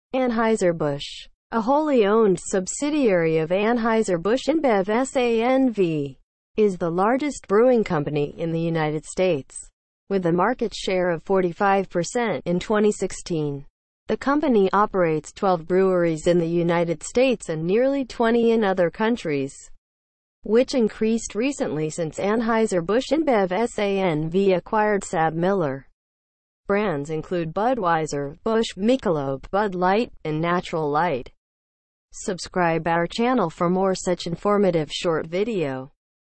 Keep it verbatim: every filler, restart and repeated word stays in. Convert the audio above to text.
Anheuser-Busch, a wholly owned subsidiary of Anheuser-Busch InBev S A N V, is the largest brewing company in the United States, with a market share of forty-five percent in twenty sixteen. The company operates twelve breweries in the United States and nearly twenty in other countries, which increased recently since Anheuser-Busch InBev S A N V acquired SABMiller. Brands include Budweiser, Busch, Michelob, Bud Light, and Natural Light. Subscribe our channel for more such informative short video.